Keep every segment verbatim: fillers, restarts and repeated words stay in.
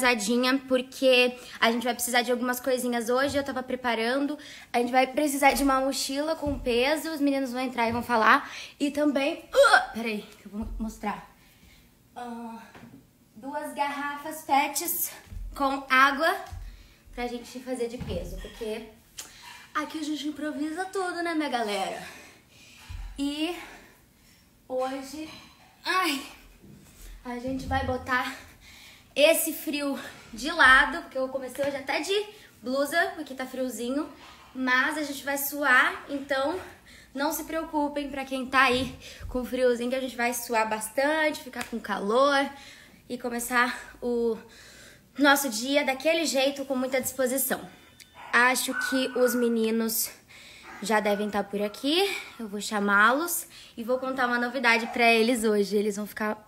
atrasadinha, porque a gente vai precisar de algumas coisinhas hoje, eu tava preparando. A gente vai precisar de uma mochila com peso, os meninos vão entrar e vão falar. E também... Uh, peraí, que eu vou mostrar. Uh, duas garrafas pets com água pra gente fazer de peso, porque aqui a gente improvisa tudo, né, minha galera? E hoje... Ai... A gente vai botar esse frio de lado, porque eu comecei hoje até de blusa, porque tá friozinho. Mas a gente vai suar, então não se preocupem pra quem tá aí com friozinho, que a gente vai suar bastante, ficar com calor e começar o nosso dia daquele jeito, com muita disposição. Acho que os meninos já devem estar por aqui, eu vou chamá-los e vou contar uma novidade pra eles hoje. Eles vão ficar...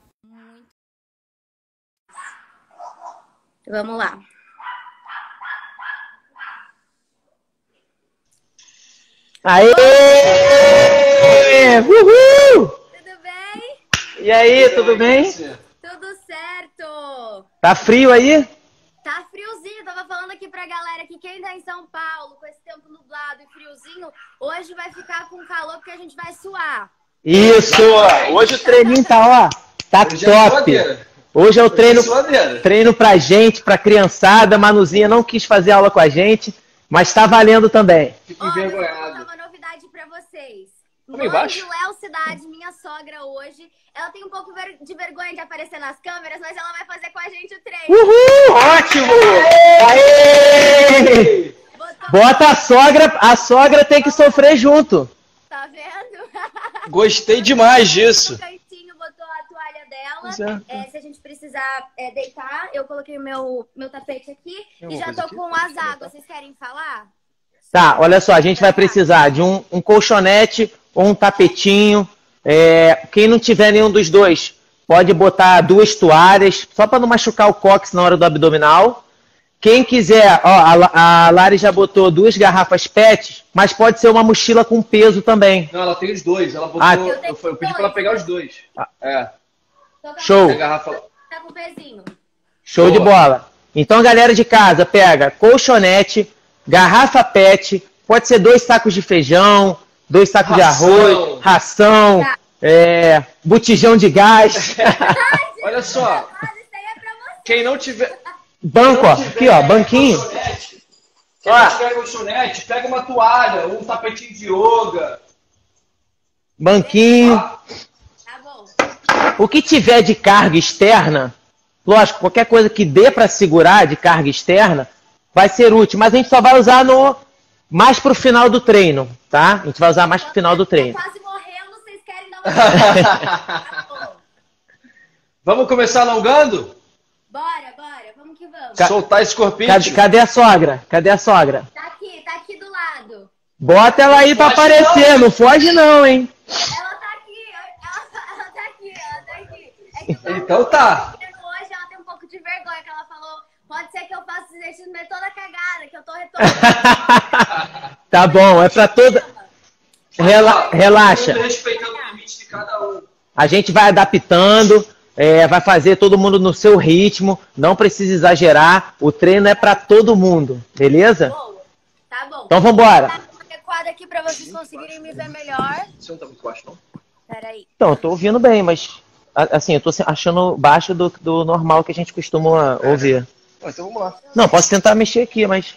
Vamos lá. Aê! Uhul! Tudo bem? E aí, tudo bem? Tudo certo! Tá frio aí? Tá friozinho, tava falando aqui pra galera que quem tá em São Paulo, com esse tempo nublado e friozinho, hoje vai ficar com calor porque a gente vai suar. Isso! Hoje o treininho tá, ó, tá top! Hoje é o treino, treino pra gente, pra criançada. Manuzinha não quis fazer aula com a gente, mas tá valendo também. Fico envergonhado. Vou contar uma novidade pra vocês. Mãe de Léo Cidade, minha sogra hoje, ela tem um pouco de vergonha de aparecer nas câmeras, mas ela vai fazer com a gente o treino. Uhul! Ótimo! Aê! Bota a sogra, a sogra tem que sofrer junto. Tá vendo? Gostei demais disso. Botou a toalha dela, é, se a gente precisar é, deitar, eu coloquei o meu, meu tapete aqui e já tô com as águas. Vocês querem falar? Tá, olha só, a gente vai precisar de um, um colchonete ou um tapetinho. É, quem não tiver nenhum dos dois, pode botar duas toalhas, só para não machucar o cóccix na hora do abdominal. Quem quiser, ó, a, a Lari já botou duas garrafas pet, mas pode ser uma mochila com peso também. Não, ela tem os dois. Ela botou, ah, eu, eu, eu pedi para ela pegar os dois. É. Show. A garrafa... Tá com pezinho. Show Boa. de bola. Então, galera de casa, pega colchonete, garrafa pet, pode ser dois sacos de feijão, dois sacos ração. de arroz, ração, tá. é, botijão de gás. Olha só. Quem não tiver... Banco, ó. Aqui, ó, banquinho. Quem não tiver colchonete, pega uma toalha, um tapetinho de yoga. Banquinho. Tá bom. O que tiver de carga externa, lógico, qualquer coisa que dê para segurar de carga externa, vai ser útil. Mas a gente só vai usar no mais pro final do treino, tá? A gente vai usar mais pro final do treino. Quase morrendo, vocês querem dar uma... Vamos começar alongando? Bora, bora. Vamos que vamos. Ca Soltar esse corpinho. Cadê, cadê a sogra? Cadê a sogra? Tá aqui, tá aqui do lado. Bota ela aí pra aparecer, não. não foge não, hein? Ela tá aqui, ela, ela tá aqui, ela tá aqui. É que então tá. Hoje ela tem um pouco de vergonha, que ela falou, pode ser que eu faça esse exercício meio toda cagada, que eu tô retornando. Tá bom, é pra toda... Rela... Relaxa. Respeitando o limite de cada um. A gente vai adaptando... É, vai fazer todo mundo no seu ritmo, não precisa exagerar, o treino é para todo mundo, beleza? Boa. Tá bom. Então vambora. Vou dar uma adequada aqui para vocês conseguirem me ver melhor. Você não tá muito baixo, não? Peraí. Então, eu tô ouvindo bem, mas assim, eu tô achando baixo do, do normal que a gente costuma ouvir. Ah, então vamos lá. Não, posso tentar mexer aqui, mas...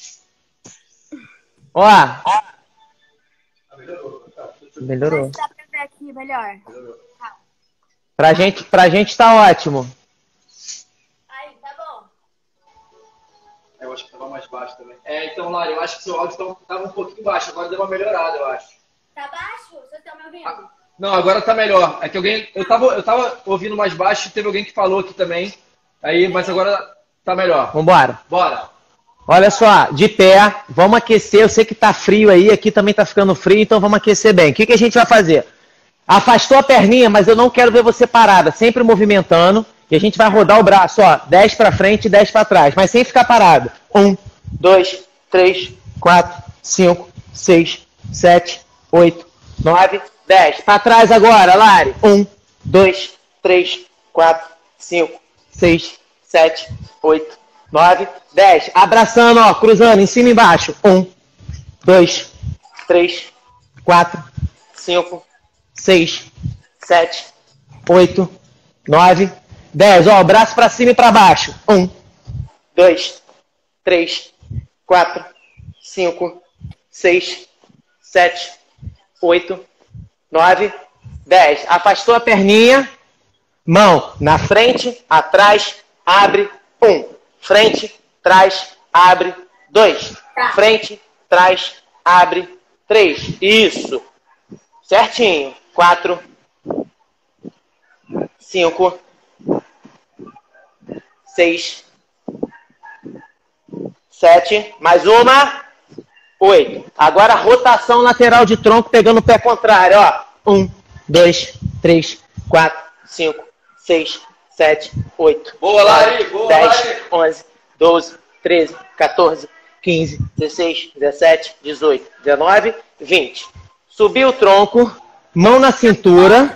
Ó. Melhorou. Melhorou. Mas dá pra ver aqui melhor. Melhorou. Pra gente, pra gente tá ótimo. Aí, tá bom. Eu acho que tava mais baixo também. É, então, Lari, eu acho que seu áudio tava um pouquinho baixo, agora deu uma melhorada, eu acho. Tá baixo? Vocês estão me ouvindo? Ah, não, agora tá melhor. É que alguém... Eu tava, eu tava ouvindo mais baixo e teve alguém que falou aqui também. Aí, mas agora tá melhor. Vambora. Bora. Olha só, de pé, vamos aquecer. Eu sei que tá frio aí, aqui também tá ficando frio, então vamos aquecer bem. O que, que a gente vai fazer? Afastou a perninha, mas eu não quero ver você parada, sempre movimentando. E a gente vai rodar o braço, ó, dez para frente e dez para trás, mas sem ficar parado. um, dois, três, quatro, cinco, seis, sete, oito, nove, dez. Para trás agora, Lari. um, dois, três, quatro, cinco, seis, sete, oito, nove, dez. Abraçando, ó, cruzando, em cima e embaixo. um, dois, três, quatro, cinco, seis, sete, oito, nove, dez. Ó, o braço para cima e para baixo. um, dois, três, quatro, cinco, seis, sete, oito, nove, dez. Afastou a perninha. Mão na frente, atrás, abre. um. Frente, trás, abre. dois. Frente, trás, abre. três. Isso. Certinho. quatro, cinco, seis, sete. Mais uma. oito. Agora rotação lateral de tronco pegando o pé contrário. Ó. um, dois, três, quatro, cinco, seis, sete, oito. Boa, Lari! Boa, dez, Lari! onze, doze, treze, quatorze, quinze, dezesseis, dezessete, dezoito, dezenove, vinte. Subiu o tronco, mão na cintura.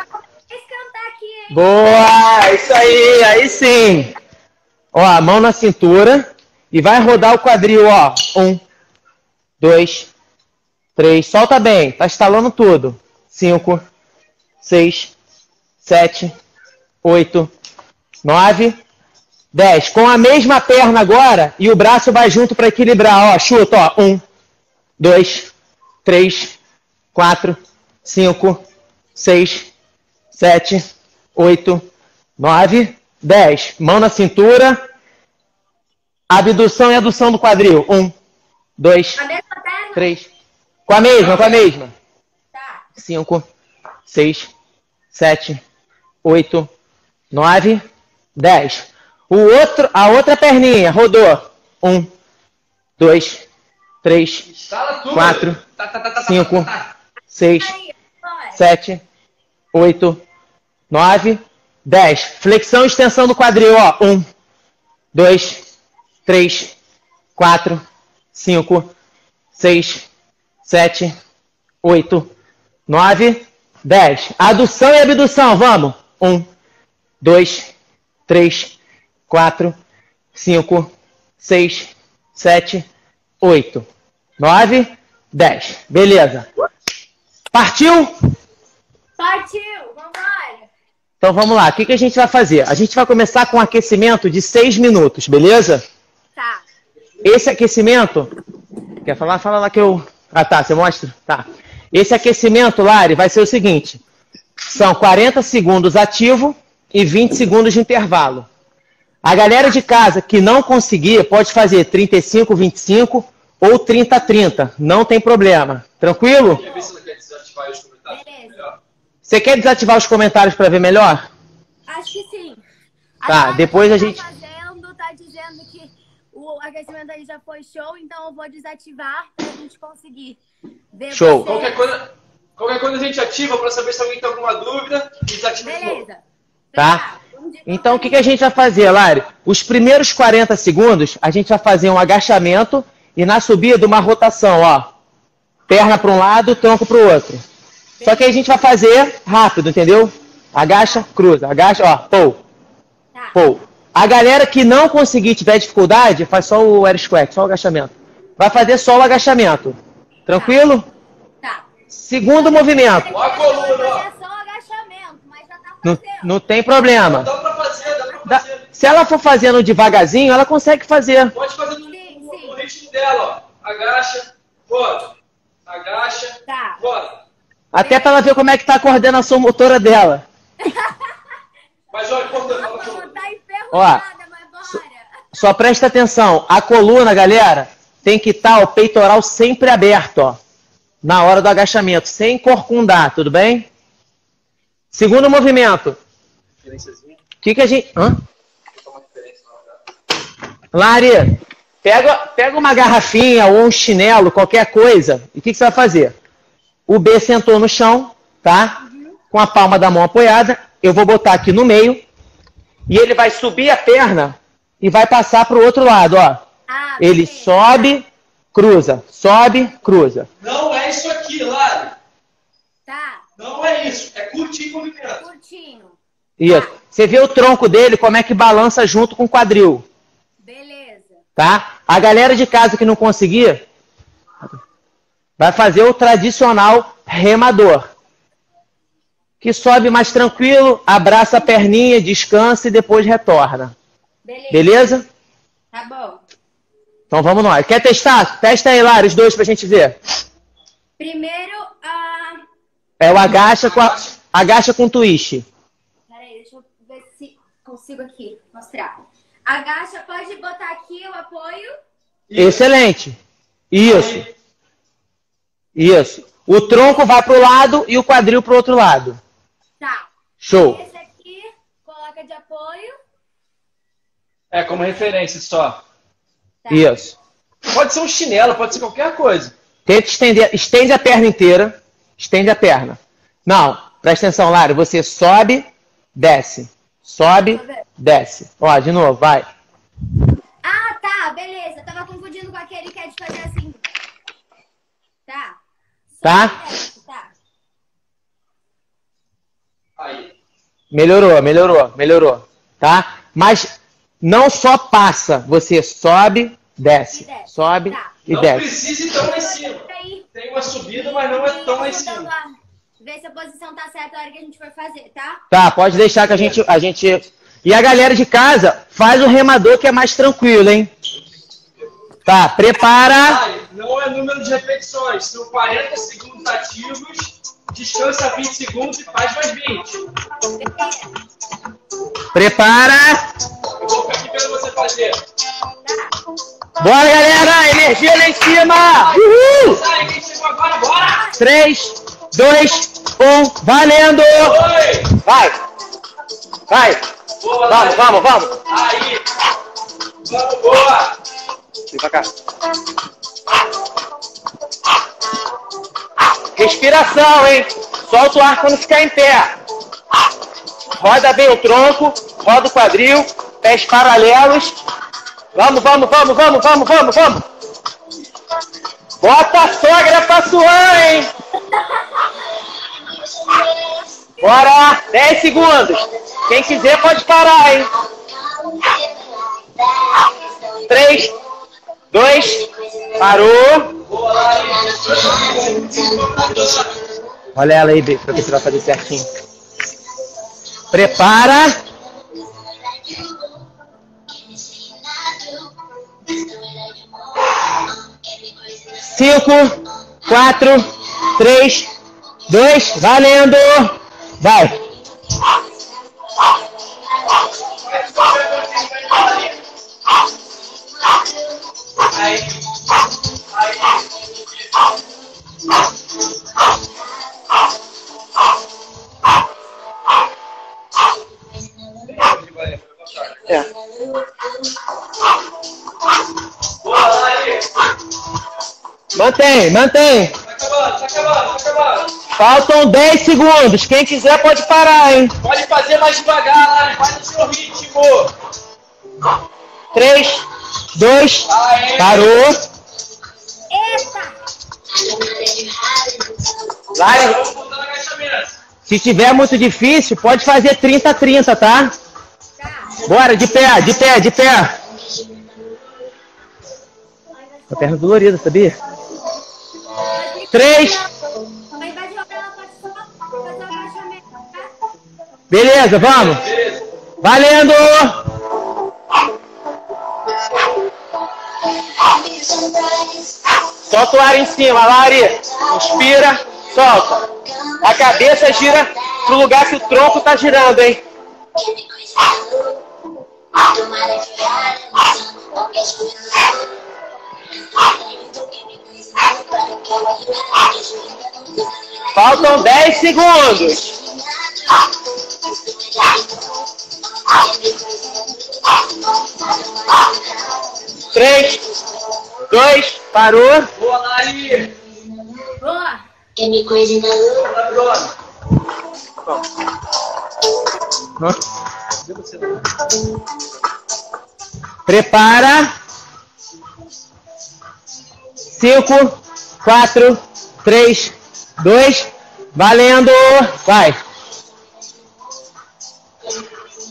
Boa! Isso aí, aí sim. Ó, a mão na cintura e vai rodar o quadril, ó. Um, dois, três. Solta bem, tá estalando tudo. Cinco, seis, sete, oito, nove, dez. Com a mesma perna agora e o braço vai junto para equilibrar. Ó, chuta, ó. Um, dois, três, quatro, cinco, seis, sete, oito, nove, dez. Mão na cintura. Abdução e adução do quadril. Um, dois, três. Com a mesma, com a mesma. Cinco, seis, sete, oito, nove, dez. O outro, a outra perninha rodou. Um, dois, três, quatro, cinco, seis, sete, oito, nove, dez. Flexão e extensão do quadril, ó. Um, dois, três, quatro, cinco, seis, sete, oito, nove, dez. Adução e abdução, vamos. Um, dois, três, quatro, cinco, seis, sete, oito, nove, dez. Beleza. Partiu? Partiu, vambora. Então vamos lá. O que, que a gente vai fazer? A gente vai começar com um aquecimento de seis minutos, beleza? Tá. Esse aquecimento... Quer falar? Fala lá que eu... Ah, tá. Você mostra? Tá. Esse aquecimento, Lari, vai ser o seguinte. São quarenta segundos ativo e vinte segundos de intervalo. A galera de casa que não conseguir, pode fazer trinta e cinco, vinte e cinco ou trinta, trinta. Não tem problema. Tranquilo? Você quer desativar os comentários para ver melhor? Acho que sim. Tá, Agora depois a tá gente... fazendo, tá dizendo que o aquecimento aí já foi show, então eu vou desativar pra gente conseguir ver. Show. Você. Qualquer coisa, qualquer coisa a gente ativa para saber se alguém tem alguma dúvida e desativa de novo. Beleza. Tá? Então, o que, que a gente vai fazer, Lari? Os primeiros quarenta segundos, a gente vai fazer um agachamento e na subida uma rotação, ó. Perna para um lado, tronco para o outro. Só que aí a gente vai fazer rápido, entendeu? Agacha, cruza, agacha, ó, pou, Tá. pou. A galera que não conseguir, tiver dificuldade, faz só o air squat, só o agachamento. Vai fazer só o agachamento. Tranquilo? Tá. Segundo movimento. Ó a coluna, ó. É só agachamento, mas já tá Não, fazendo. não tem problema. Dá pra fazer, dá pra Dá- fazer. se ela for fazendo devagarzinho, ela consegue fazer. Pode fazer no, Sim, no- sim. no ritmo dela, ó. Agacha, roda. Agacha, Tá. roda. Até para ela ver como é que tá a coordenação motora dela. Mas olha, importante, fala Não sobre. tá Ó, enferrujada, mas bora. Só presta atenção. A coluna, galera, tem que estar o peitoral sempre aberto, ó. Na hora do agachamento, sem corcundar, tudo bem? Segundo movimento. O que, que a gente... Hã? Lari, pega, pega uma garrafinha ou um chinelo, qualquer coisa. E o que, que você vai fazer? O B sentou no chão, tá? Com a palma da mão apoiada. Eu vou botar aqui no meio. E ele vai subir a perna e vai passar para o outro lado, ó. Ah, Ele beleza. sobe, cruza, sobe, cruza. Não é isso aqui, Lari. Tá. Não é isso. É curtir o movimento. Curtinho. Isso. Você vê o tronco dele, como é que balança junto com o quadril. Beleza. Tá? A galera de casa que não conseguir, vai fazer o tradicional remador. Que sobe mais tranquilo, abraça a perninha, descansa e depois retorna. Beleza? Beleza? Tá bom. Então vamos nós. Quer testar? Testa aí, Lara, os dois pra gente ver. Primeiro, a... É o agacha com, a, agacha com twist. Peraí, deixa eu ver se consigo aqui mostrar. Agacha, pode botar aqui o apoio. Excelente. Isso. Isso. O tronco vai pro lado e o quadril pro outro lado. Tá. Show. Esse aqui, coloca de apoio. É, como referência só. Tá. Isso. Pode ser um chinelo, pode ser qualquer coisa. Tenta estender, estende a perna inteira. Estende a perna. Não, presta atenção, Lara. Você sobe, desce. Sobe, desce. Ó, de novo, vai. Ah, tá, beleza. Tava confundindo com aquele que é de fazer assim. Tá. Tá? Tá. Aí. Melhorou, melhorou, melhorou. Tá? Mas não só passa. Você sobe, desce. E desce. Sobe Tá. e Não desce. precisa ir tão lá em cima. Tem uma subida, mas não é tão lá em cima. Ver se a posição tá certa na hora que a gente for fazer, tá? Tá, pode deixar que a gente, a gente... E a galera de casa, faz o remador que é mais tranquilo, hein? Tá, prepara. Ai, não é número de repetições. São quarenta segundos ativos, descansa vinte segundos e faz mais vinte. Prepara. Eu vou ficar aqui vendo você fazer. Bora, galera! Energia lá em cima! Uhul! Sai, quem chegou agora, bora! três, dois, um, valendo! Oi! Vai! Vai! Boa, Vamos, vamos, vamos! Aí! Vamos, boa! Vem pra cá. Respiração, hein? Solta o ar quando ficar em pé. Roda bem o tronco, roda o quadril, pés paralelos. Vamos, vamos, vamos, vamos, vamos, vamos, vamos. Bota a sogra pra suar, hein? Bora! dez segundos. Quem quiser pode parar, hein? três, dois, parou. Olha ela aí, B, pra ver se vai fazer certinho. Prepara. Cinco, quatro, três, dois, valendo! Vai! Aí. Aí. É. Boa, Lari. Mantém, mantém. Tá acabando, tá acabando, tá acabando. Faltam dez segundos. Quem quiser pode parar, hein? Pode fazer mais devagar, Lari. Faz no seu ritmo. três, dois, Aê. parou. Eita! Lara, Vamos voltar no agachamento. se tiver muito difícil, pode fazer trinta a trinta, tá? Tá. Bora, de pé, de pé, de pé. A perna dolorida, sabia? Três. Ao invés de jogar, ela pode só fazer o agachamento, tá? Beleza, vamos. Beleza. Valendo! Solta o ar em cima, Lari. Inspira, solta. A cabeça gira pro lugar que o tronco tá girando, hein? Faltam dez segundos. Três, dois, parou. Boa, Lari. Boa! Tá pronto. Prepara. Cinco, quatro, três, dois, valendo. Vai.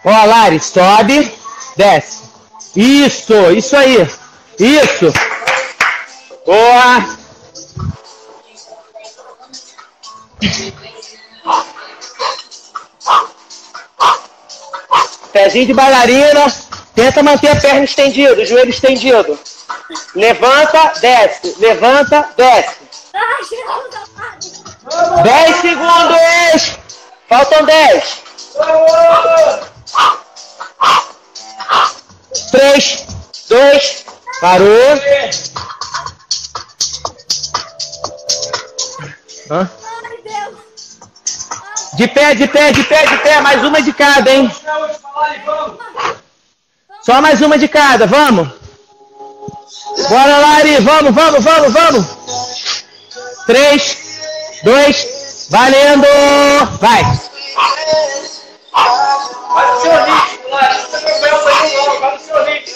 Ó, Lari, sobe, desce. Isso, isso aí. Isso. Boa. Pezinho de bailarina. Tenta manter a perna estendida, o joelho estendido. Levanta, desce. Levanta, desce. Dez segundos. Faltam dez. Três, dois, parou. Hã? De pé, de pé, de pé, de pé. Mais uma de cada, hein? Só mais uma de cada, vamos. Bora, Lari, vamos, vamos, vamos, vamos. Três, dois, valendo. Vai. Vai no seu ritmo, Lari. Não tem problema nenhum, vai no seu ritmo.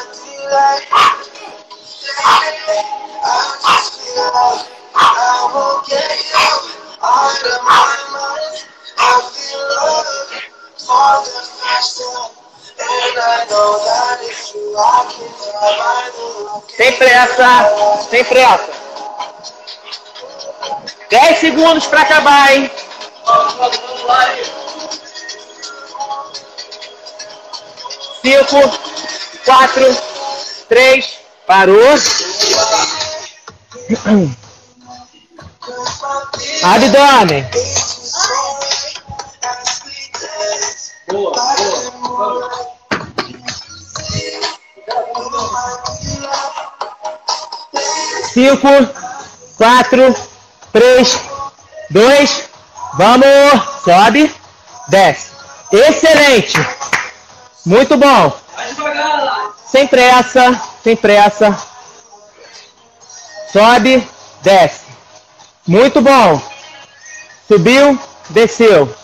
Sem pressa, sem pressa. Dez segundos para acabar, hein? Vamos, vamos, vamos, Lari. Cinco, quatro, três, parou. Abdômen. Boa, boa. Cinco, quatro, três, dois, vamos, sobe, desce. Excelente. Muito bom. Vai devagar, Lari. Sem pressa, sem pressa. Sobe, desce. Muito bom. Subiu, desceu.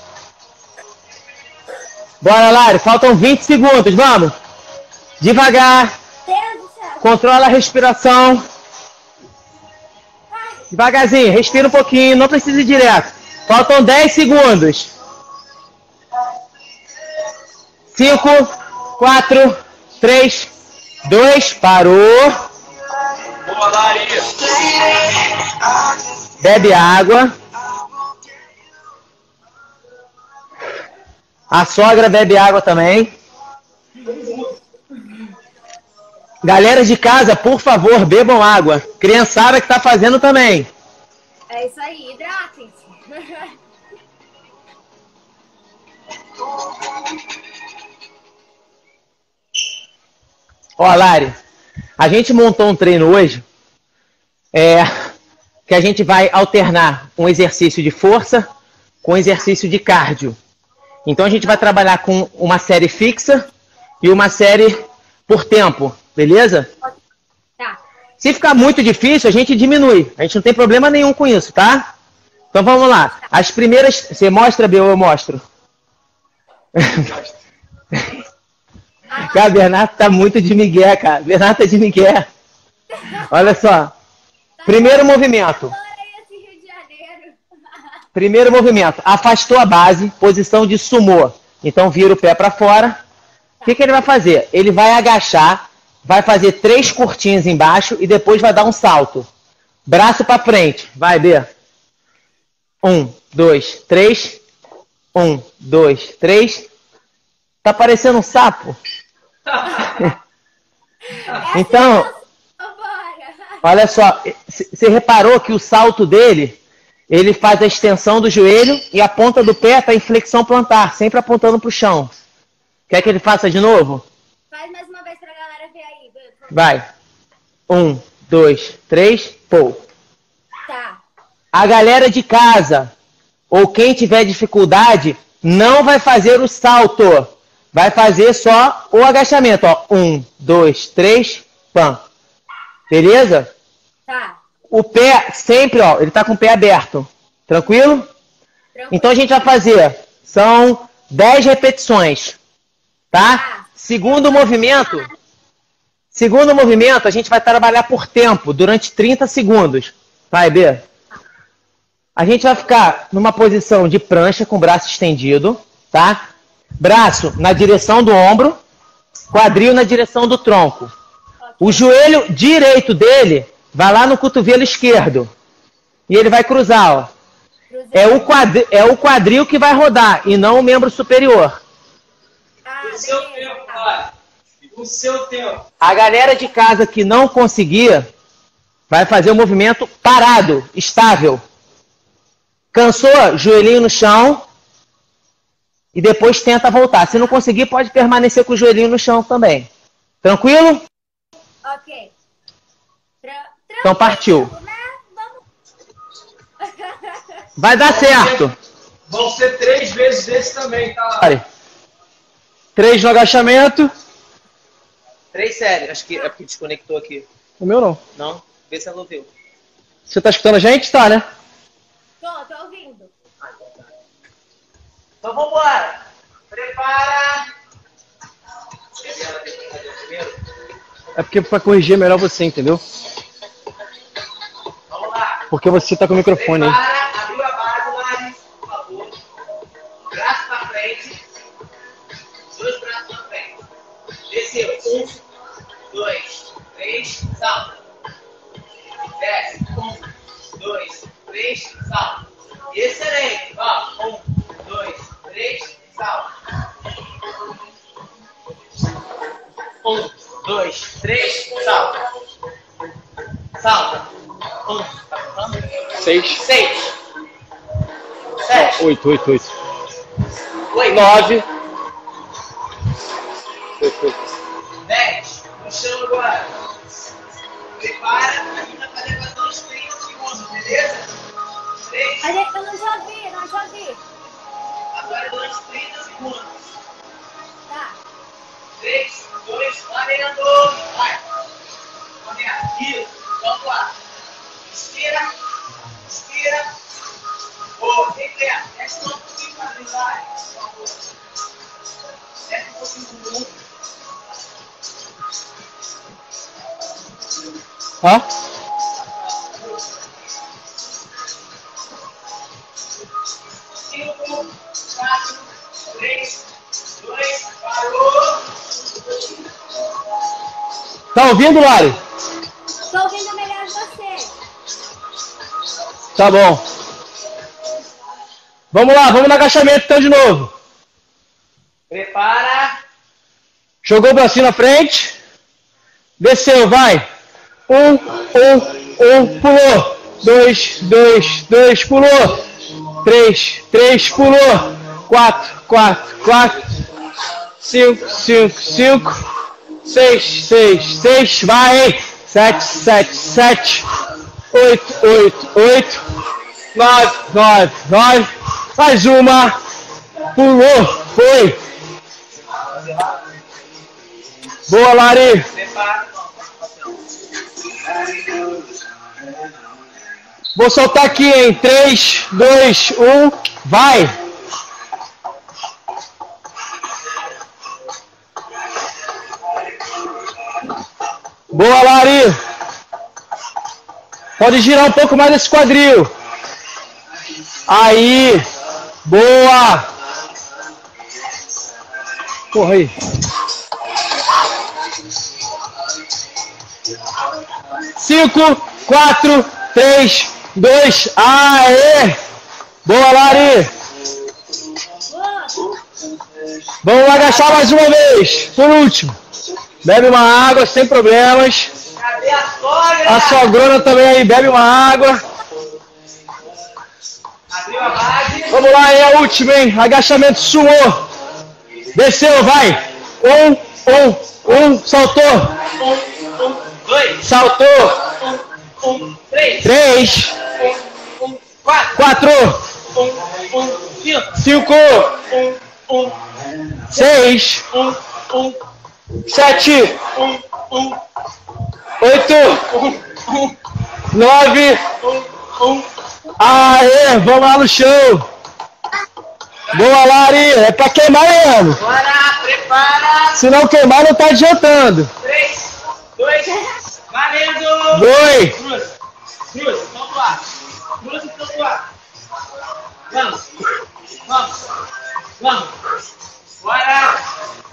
Bora, Lari, faltam vinte segundos, vamos. Devagar. Controla a respiração. Devagarzinho, respira um pouquinho, não precisa ir direto. Faltam dez segundos. cinco, quatro, três, dois, parou. Boa, Lari. Bebe água. A sogra bebe água também. Galera de casa, por favor, bebam água. Criançada que tá fazendo também. É isso aí, hidratem-se. Ó, Lari, a gente montou um treino hoje é, que a gente vai alternar um exercício de força com exercício de cardio. Então a gente vai trabalhar com uma série fixa e uma série por tempo, beleza? Tá. Se ficar muito difícil, a gente diminui. A gente não tem problema nenhum com isso, tá? Então vamos lá. As primeiras... Você mostra, Bel, ou eu mostro? Cara, a Bernardo tá muito de migué, cara. Bernardo tá de migué. Olha só. Primeiro movimento. Primeiro movimento. Afastou a base, posição de sumô. Então vira o pé para fora. O que, que ele vai fazer? Ele vai agachar, vai fazer três curtinhas embaixo e depois vai dar um salto. Braço para frente. Vai, B. Um, dois, três. Um, dois, três. Tá parecendo um sapo. Então, olha só. Você reparou que o salto dele, ele faz a extensão do joelho e a ponta do pé está em flexão plantar, sempre apontando para o chão. Quer que ele faça de novo? Faz mais uma vez pra galera ver aí. Vai. Um, dois, três, pô. Tá. A galera de casa, ou quem tiver dificuldade, não vai fazer o salto. Vai fazer só o agachamento. Ó. Um, dois, três, pam. Beleza? Tá. O pé sempre, ó, ele tá com o pé aberto. Tranquilo? Tranquilo. Então a gente vai fazer, são dez repetições, tá? Segundo movimento, segundo movimento, a gente vai trabalhar por tempo, durante trinta segundos. Vai, B. A gente vai ficar numa posição de prancha com o braço estendido, tá? Braço na direção do ombro, quadril na direção do tronco. O joelho direito dele vai lá no cotovelo esquerdo. E ele vai cruzar, ó. É o quadril, é o quadril que vai rodar e não o membro superior. Ah, O seu tempo, pai. O seu tempo. A galera de casa que não conseguir vai fazer o movimento parado, estável. Cansou? Joelhinho no chão. E depois tenta voltar. Se não conseguir, pode permanecer com o joelhinho no chão também. Tranquilo? Ok. Tra Então partiu. Né? Vamos. Vai dar Vão certo. Ser, vão ser três vezes desse também, tá? Três no agachamento. Três séries. Acho que é porque desconectou aqui. O meu não. Não? Vê se ela ouviu. Você tá escutando a gente? Tá, né? Tô, tô ouvindo. Então vambora. Prepara. É porque pra corrigir é melhor você, entendeu? Vamos lá. Porque você tá com o microfone aí. Prepara. Abriu a base, Lari, por favor. Braço pra frente. Dois braços pra frente. Desceu. Um, dois, três, salta. Desce. Um, dois, três, salta. Excelente. Ó, um, dois, três, salta. Um, dois, três, salta. Salta. Um, tá contando? Seis. Seis. Sete. Oito, oito, oito. Oito. Nove. Dez. No chão agora. Prepara. A gente vai fazer mais uns trinta segundos, beleza? Três. A gente, eu não já vi, não já vi. Agora durante trinta segundos. Tá. três, dois, valendo. Vai. Isso. Vamos lá. Inspira. Inspira. Boa. Vem perto. Desce um pouquinho para brilhar. Desce um pouquinho do mundo. Ó. cinco, quatro, três, dois, parou. Tá ouvindo, Lari? Tô ouvindo melhor você. Tá bom. Vamos lá, vamos no agachamento então de novo. Prepara. Jogou o bracinho na frente. Desceu, vai. Um, um, um, pulou. Dois, dois, dois, pulou. Três, três, pulou. Quatro, quatro, quatro. Cinco, cinco, cinco. Seis, seis, seis, vai. Sete, sete, sete. Oito, oito, oito. Nove, nove, nove. Mais uma. Pulou, foi. Boa, Lari. Prepara. Vou soltar aqui em três, dois, um, vai! Boa, Lari! Pode girar um pouco mais esse quadril. Aí! Boa! Porra aí! Cinco, quatro, três, dois, aê! Boa, Lari! Vamos agachar mais uma vez, por último. Bebe uma água, sem problemas. Cadê a sogra? A sogrona também aí, bebe uma água. Abriu a base. Vamos lá, é a última, hein? Agachamento sumô. Desceu, vai. Um, um, um, saltou. Um, um, dois. Saltou. Um, um, três. Três. Um, um, quatro. Quatro. Um, um, cinco. Cinco. Um, um, Seis. um, um, Sete. um, um, Oito. um, um, Nove. um, um. Aê, vamos lá no chão. Boa, Lari. É pra queimar mesmo. Bora, prepara. Se não queimar, não tá adiantando. Três, dois, valendo. Dois. Cruz, cruz, vamos lá. Cruz e vamos lá. Vamos, vamos, vamos. Bora!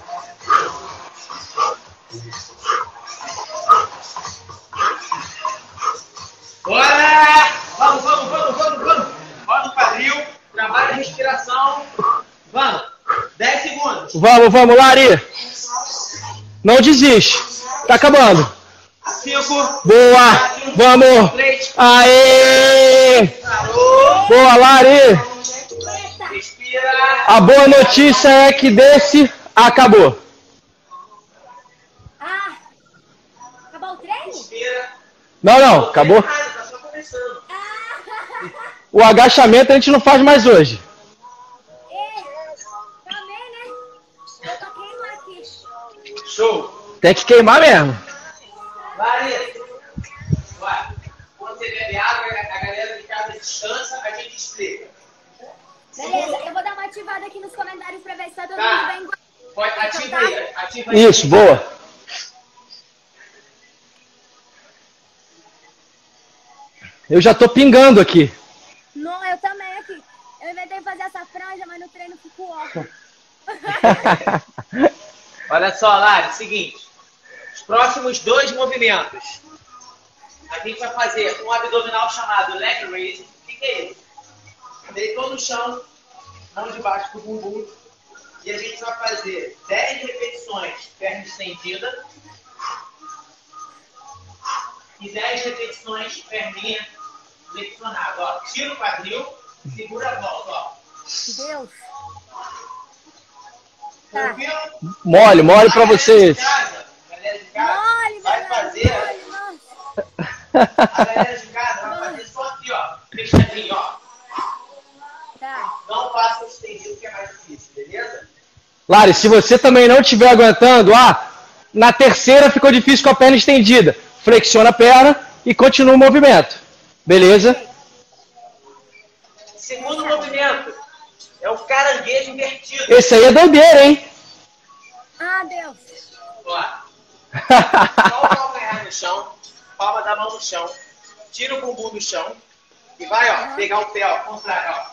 Bora! Vamos, vamos, vamos, vamos, vamos. Roda o quadril, trabalha a respiração. Vamos, dez segundos. Vamos, vamos, Lari. Não desiste. Tá acabando. cinco. Boa. quatro, Vamos. três. Aê. Parou. Boa, Lari. Respira. A boa notícia é que desse acabou. Ah, acabou o treino? Respira. Não, não, acabou. Tá só começando. O agachamento a gente não faz mais hoje. É, também, né? Eu tô queimando aqui. Show. Tem que queimar mesmo. Lari. Vai. Quando você bebe água, a galera de casa descansa, a gente explica. Beleza, eu vou dar uma ativada aqui nos comentários pra ver se tá todo mundo Tá. bem. Pode, ativa aí. Ativa aí. Isso, boa. Eu já tô pingando aqui. Não, eu também aqui. Eu inventei fazer essa franja, mas no treino ficou ó. Olha só, Lari, seguinte. Os próximos dois movimentos. A gente vai fazer um abdominal chamado leg raise. O que, que é isso? Deitou no chão, mão debaixo do bumbum. E a gente vai fazer dez repetições, perna estendida. E dez repetições, perninha flexionada. Ó, tira o quadril, segura a volta, ó. Deus. Tá. Ouviu? Mole, mole pra Galera vocês. de casa, galera de casa, Mole, vai galera, fazer. mole, nossa. A galera de casa vai fazer só aqui, ó. Fechadinho, ó. Tá. Não faça o estendido que é mais difícil, beleza? Lari, se você também não estiver aguentando, ah, na terceira ficou difícil com a perna estendida. Flexiona a perna e continua o movimento. Beleza? Segundo movimento é o caranguejo invertido. Esse aí é doideira, hein? Ah, Deus. Ó. Só o calcanhar no chão, palma da mão no chão, tira o bumbum do chão e vai, ó, pegar o pé, ó, contrário, ó.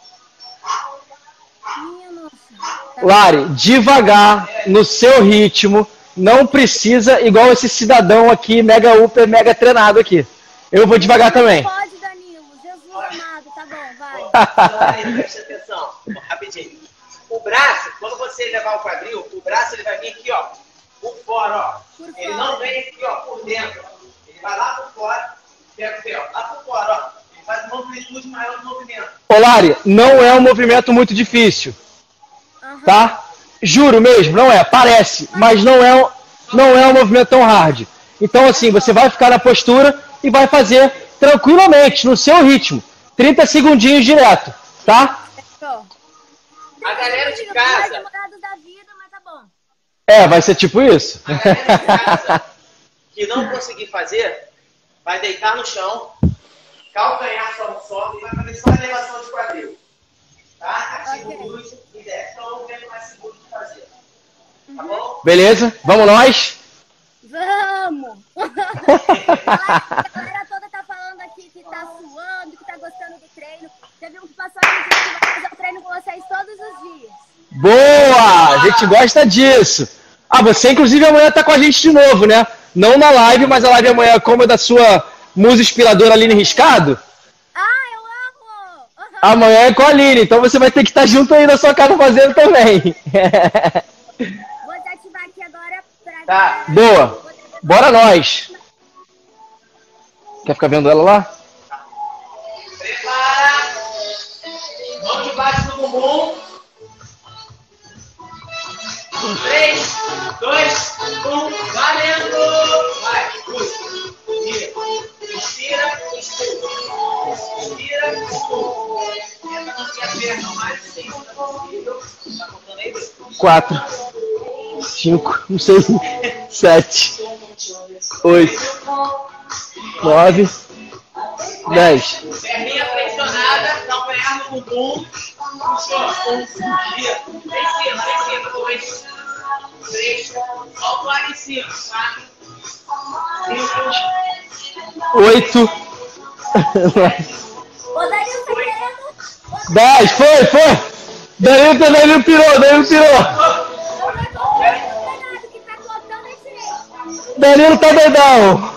Minha nossa. Tá. Lari, devagar, no seu ritmo. Não precisa igual esse cidadão aqui, mega upper, mega treinado aqui. Eu vou devagar também. Pode, Danilo. Jesus amado. Tá bom, vai. Então, aí, preste atenção, rapidinho. O braço, quando você levar o quadril, o braço ele vai vir aqui, ó, por fora, ó. Por Ele fora. não vem aqui, ó, por dentro. Ele vai lá por fora, pega o pé, ó, lá por fora, ó. Ele faz uma amplitude maior do movimento. Ô Lari, não é um movimento muito difícil, Aham. tá? Juro mesmo, não é. Parece, mas não é, um- não é um movimento tão hard. Então assim, você vai ficar na postura e vai fazer tranquilamente, no seu ritmo. trinta segundinhos direto, tá? Fechou. A galera de Vai casa, demorar da vida, mas tá bom. É, vai ser tipo isso. a galera de casa que não conseguir fazer, vai deitar no chão, calcanhar só no solo e vai fazer só a elevação de quadril. Tá? Ativa o glúteo e desce. Então é um movimento mais seguro de fazer. Tá bom? Beleza? Vamos nós? Vamos! A galera toda tá falando aqui que tá suando, que tá gostando do treino. Teve um que passou aqui que vai fazer o treino com vocês todos os dias. Boa! A gente gosta disso. Ah, você inclusive amanhã tá com a gente de novo, né? Não na live, mas a live amanhã, como é da sua musa inspiradora Aline Riscado, Ah, eu amo! Aham. amanhã é com a Aline, então você vai ter que estar junto aí na sua casa fazendo também. Vou desativar aqui agora pra... Tá. Boa! Bora nós! Quer ficar vendo ela lá? Prepara. Mão debaixo do bumbum. três, dois, um, valendo! Vai, puxa. Inspira, expulsa. Inspira, expulsa. Tenta manter a perna o mais tempo possível. Tá contando aí? Quatro, cinco, não sei, sete, oito, nove, dez. Perninha flexionada, calcanhar no bumbum. Puxou. Vira. Lá em cima, lá em cima. Dois, três. Volta lá em cima. Quatro, cinco, Oito, Ô, Danilo, tá querendo? dez, foi, foi! Danilo, Danilo pirou, Danilo pirou! Danilo tá doidão.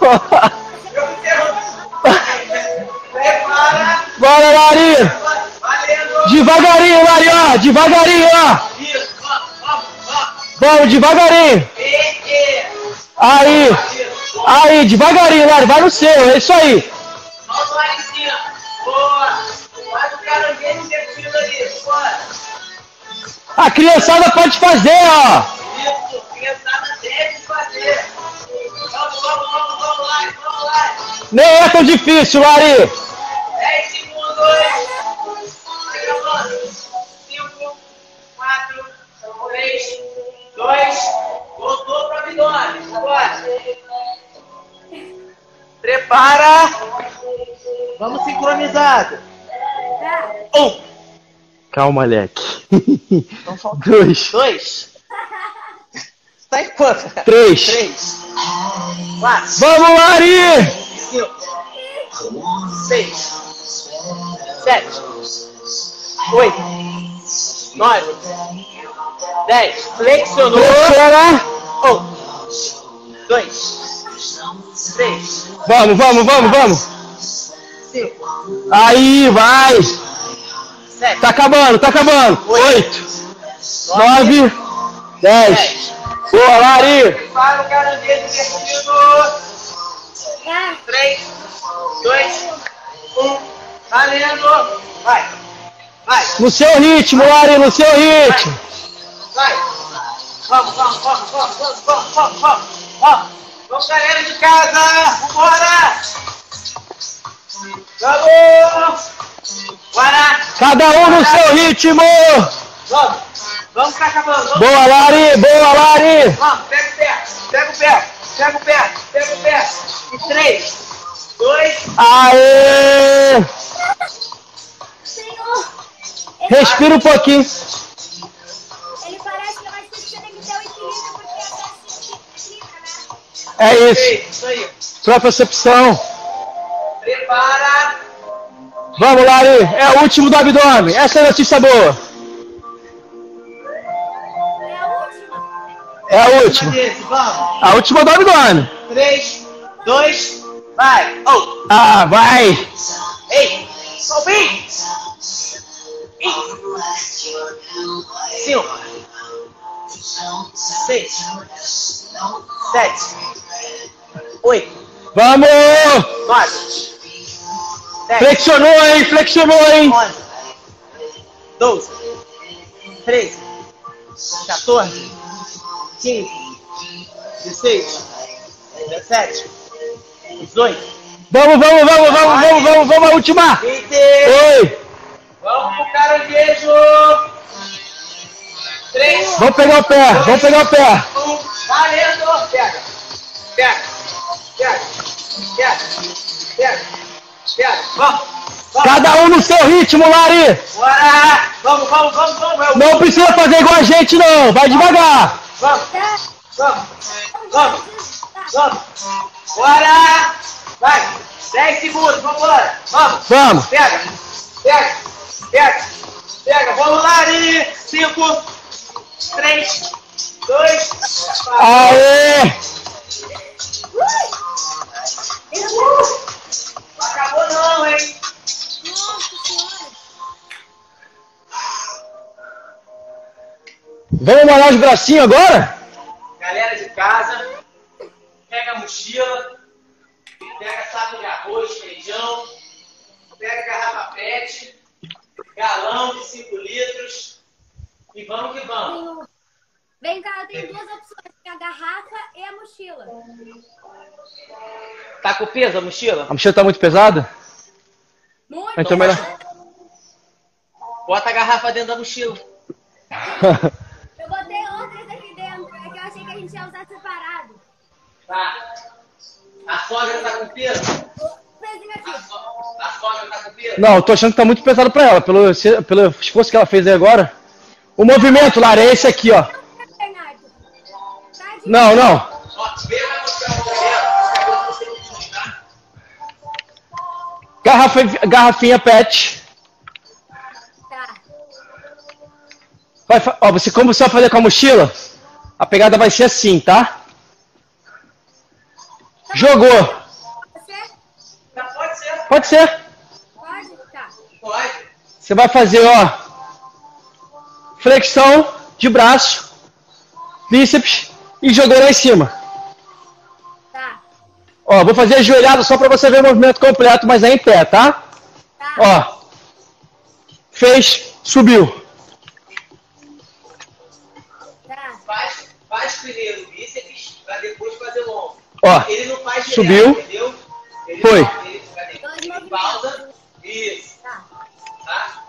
Prepara. Bora, Lari. Valendo. Devagarinho, Lari, ó. Devagarinho, ó. Isso. Vamos, vamos, vamos. Vamos, devagarinho. E, e. Aí. Isso. Aí, devagarinho, Lari. Vai no seu, é isso aí. Vamos lá em cima. Boa. Faz o caranguejo invertido ali. Bora. A criançada pode fazer, ó. Isso. Criançada deve fazer. Vamos, vamos, vamos, vamos lá. Vamos lá. Nem é tão difícil, Lari. dez segundos. cinco, quatro, três, dois. Voltou para o abdômen. Agora. Prepara. Vamos sincronizado. Um. Calma, moleque. Então falta Dois. dois. Tá em quanto? Três. Três. Quatro. Vamos, Lari. Cinco. Seis. Sete. Oito. Nove. Dez. Flexionou. Flexiona. Um. Dois. Três. Vamos, vamos, vamos, vamos. Cinco. Aí, vai. Sete. Tá acabando, tá acabando. Oito. Nove. Dez. Boa, Lari. Para o caranguejo invertido. Três. Dois. Um. Valendo. Vai. Vai. No seu ritmo, Lari, no seu ritmo. Vai. Vamos, vamos, vamos, vamos, vamos, vamos, vamos, vamos. Vamos, vamos, galera de casa. Vambora. Vamos. Bora. Cada um no seu ritmo. Vamos. Vamos que tá acabando. Vamos. Boa, Lari, boa, Lari. Vamos, pega o pé. Pega o pé. Pega o pé. Pega o pé. E três. Dois. Aê. Senhor, Respira um pouquinho. ele parece que vai ter que você tem que ter o equilíbrio porque até se equilibra, né? É isso. Isso aí. Propriocepção. Prepara. Vamos, Lari. É o último do abdômen. Essa é a notícia boa. É a última. É a última. Desse, vamos. A última do abdômen. Três. Dois. Vai. Oh. Ah, vai. Ei. Sobe. Cinco. Seis. Sete. Oito. Vamos. Nove. Dez. Flexionou, hein? Flexionou, hein? onze. Doze. Treze. Quatorze. Quinze. Dezesseis. Dezessete. Dezoito. Vamos, vamos, vamos, vamos, vamos, vamos, vamos, a última. Vinte. Oi. Vamos pro caranguejo. Três. Vamos pegar o pé, vamos pegar o pé. Um. Valendo. Pega. Pega. Pega. Pega. Pega. Pega. Vamos. Vamos. Cada um no seu ritmo, Lari. Bora. Vamos, vamos, vamos, vamos. É o Não precisa fazer igual a gente, não. Vai devagar. Vamos. Vamos. Vamos. Vamos. Bora. Vai. Dez segundos. Vamos embora. Vamos. Vamos. Pega. Pega. Pega. Pega. Vamos lá, Ari. Cinco. Três. Dois. Aê. Não acabou não, hein? Vamos molhar os bracinhos agora? Galera de casa, pega a mochila, pega saco de arroz, feijão, pega garrafa pet, galão de cinco litros e vamos que vamos. Vem cá, eu tenho duas opções, tem a garrafa e a mochila. Tá com peso a mochila? A mochila tá muito pesada? Muito. Então melhor. Bota a garrafa dentro da mochila. Eu botei outras aqui dentro, é que eu achei que a gente ia usar separado. Tá. A sogra tá com peso? O pezinho aqui. A, so... a sogra tá com peso? Não, eu tô achando que tá muito pesado pra ela, pelo, pelo esforço que ela fez aí agora. O movimento, Lara, é esse aqui, ó. Bernardo. Tá de... Não, não. Ó, vê vai mostrar o movimento, você tem que mostrar. Garrafa, garrafinha pet. Tá. Vai, fa- ó, você, como você vai fazer com a mochila, a pegada vai ser assim, tá? Jogou. Pode ser? Tá, pode ser. Pode ser. Pode? Tá. Pode. Você vai fazer, ó, flexão de braço, bíceps e jogou lá em cima. Tá. Ó, vou fazer ajoelhado só para você ver o movimento completo, mas é em pé, tá? Tá. Ó, fez, subiu. Tá. Faz, faz primeiro o bíceps para depois fazer o ombro. Ó, Ele não faz direto, subiu. entendeu? Ele Foi. Faz, ele, cadê? Dois Ele movimentos. pausa. Isso. Tá. Tá?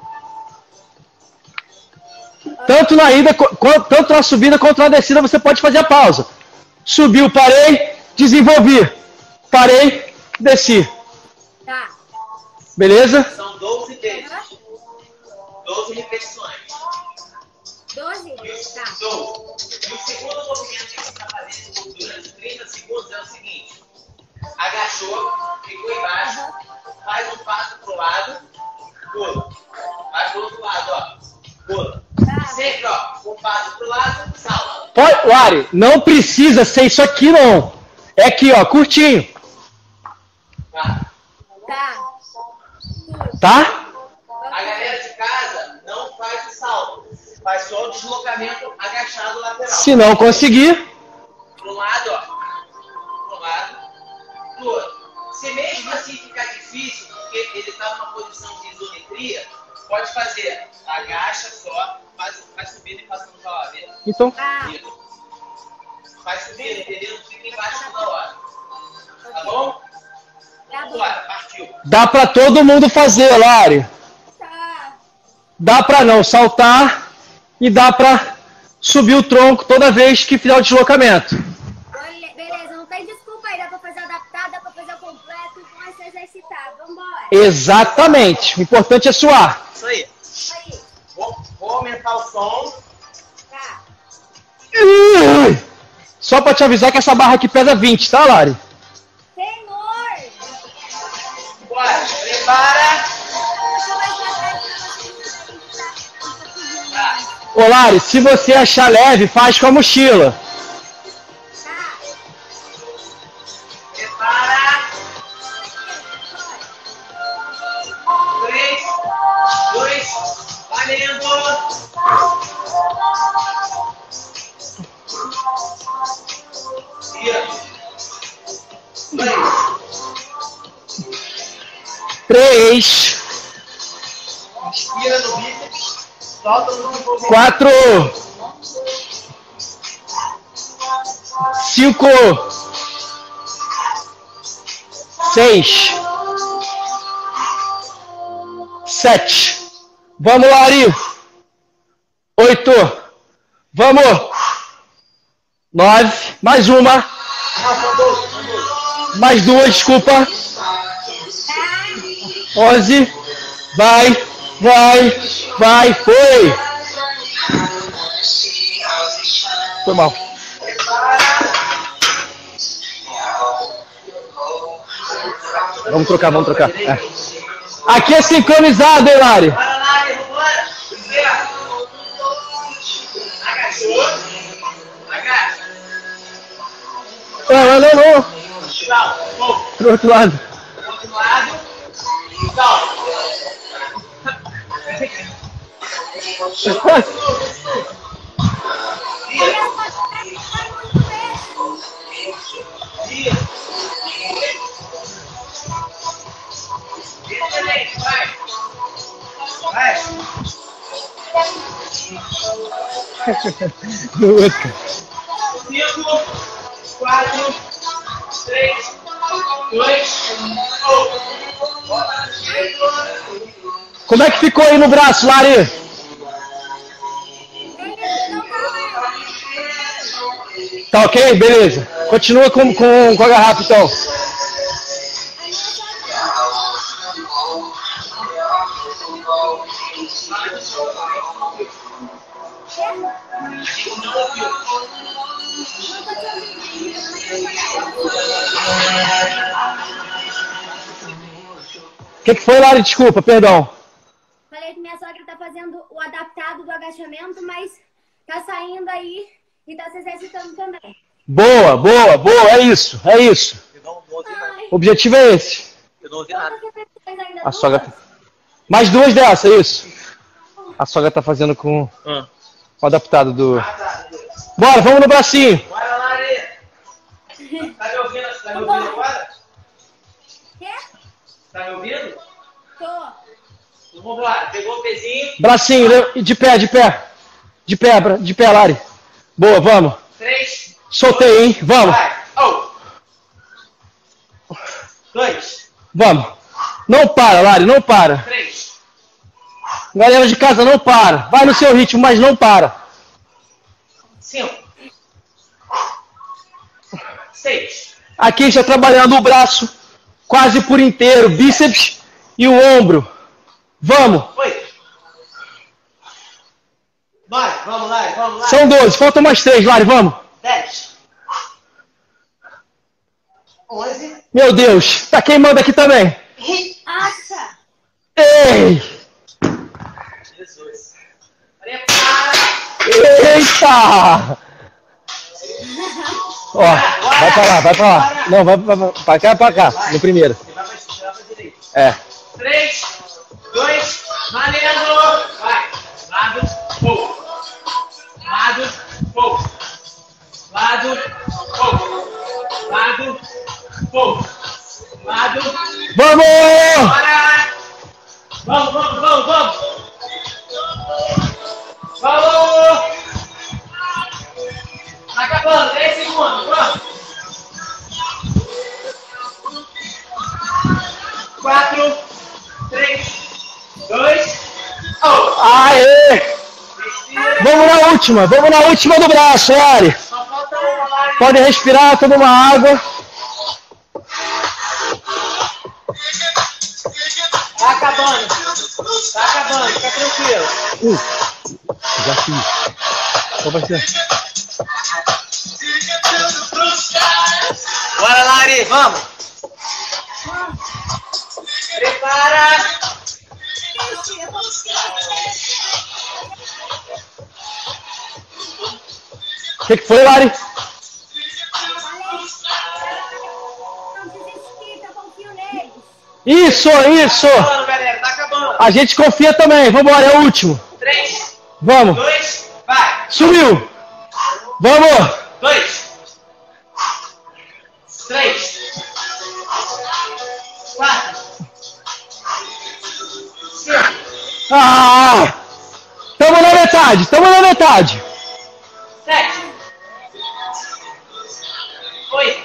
Tanto na ida, co- co- tanto na subida quanto na descida você pode fazer a pausa. Subiu, parei, desenvolvi. Parei, desci. Tá. Beleza? São doze vezes. Aham. doze repetições. Doze? E o, Tá. doze. E o segundo movimento que você está fazendo durante trinta segundos é o seguinte. Agachou, ficou embaixo, faz um passo pro lado, pula. Vai pro outro lado, ó. Pula. Tá. Sempre, ó, um passo pro lado, salta. Pode, Lari, não precisa ser isso aqui não. É aqui, ó, curtinho. Tá? Tá. Tá? A galera de casa não faz o salto. Faz só o deslocamento agachado lateral. Se não conseguir, Pro lado, ó. Pro lado. Pro outro. Se mesmo assim ficar difícil, porque ele está numa posição de isometria, pode fazer. Agacha só, faz, faz subindo e passando pra lá. Vê? então, Tá. Isso. Faz subindo, entendeu? Não fica embaixo toda hora. Tá bom? Tá bom. Bora, partiu. dá pra todo mundo fazer, Lari. Tá. Dá pra não saltar e dá pra subir o tronco toda vez que fizer o deslocamento. Olha, beleza, não tem desculpa aí. Dá pra fazer adaptado, dá pra fazer o completo, então é se exercitar. Vambora. Exatamente. O importante é suar. Isso aí. Aí. Vou, vou aumentar o som. Tá. Só pra te avisar que essa barra aqui pesa vinte, tá, Lari? Senhor! Bora, prepara. Tá. Ô, Lari, se você achar leve, faz com a mochila. Prepara. Três, dois, valendo. Vira. Três, Inspira no bíceps. Solta no desenvolvimento. quatro, cinco, seis, sete. Vamos, Lari. Oito. Vamos. Nove. Mais uma. Mais duas, desculpa. Onze. Vai. Vai. Vai. Foi. Foi mal. Vamos trocar, vamos trocar. É. Aqui é sincronizado, hein, Lari? Bora lá, vambora. Vira. Agachou. Agacha. Não, não, não, não. Salta. Vamos. Pro outro lado. Do outro lado. Salta. Vira. Vira. Excelente, vai. Vai. No outro. Cinco, quatro, três, dois, um. Bota no jeito. Como é que ficou aí no braço, Lari? Tá ok? Beleza. Continua com, com, com a garrafa, então. O que, que foi, Lari? Desculpa, perdão. Falei que minha sogra tá fazendo o adaptado do agachamento, mas tá saindo aí e tá se exercitando também. Boa, boa, boa. É isso, é isso. O objetivo é esse. Eu não ouvi nada. A sogra... tá- Mais duas dessas, isso. A sogra tá fazendo com Ah. o adaptado do... Bora, vamos no bracinho. Bora, Lari. Tá me ouvindo? Tá me ouvindo agora? Quê? Tá me ouvindo? Tô. Então, vamos lá. Pegou o pezinho. Bracinho, le- de pé, de pé. De pé, bra- de pé, Lari. Boa, vamos. Três. Soltei, hein? Vamos, Vai. Oh. Dois. vamos. Não para, Lari, não para. Três. Galera de casa, não para. Vai no seu ritmo, mas não para. Cinco. Seis. Aqui já trabalhando o braço quase por inteiro, bíceps e o ombro. Vamos. Oito. Nove. Vamos lá, vamos lá. São doze, faltam mais três, Lari, vamos. Dez. Onze. Meu Deus, tá queimando aqui também. Acha! Ei! Jesus. Prepara. Eita! Ó, vai pra lá, vai pra lá. Não, vai pra, pra, pra cá, pra cá, no primeiro. Você vai pra esquerda, vai pra direita. É. Três. Dois. Valendo. Vai. Lado. Pouco. Lado. Pouco. Lado. Pouco. Lado. Pouco. Lado. Vamos! Bora! Vamos, vamos, vamos, vamos! Vamos! Tá acabando, dez segundos, vamos! Quatro, três, dois, um! Aê! Respira. Vamos na última, vamos na última do braço, Lari. Só falta uma lá. Pode respirar, toma uma água. Tá acabando. Tá acabando, fica tranquilo. Uh, já fiz. Só vai ser. Bora, Lari, vamos! Prepara! O que, que foi, Lari? Não desistir, eu confio neles. Isso, isso! Tá acabando, galera, tá acabando. A gente confia também. Vambora, é o último. Três, Vamos. dois, vai! Sumiu. Vamos. Dois, três, quatro, cinco, Ah! Tamo na metade, tamo na metade. sete, oito,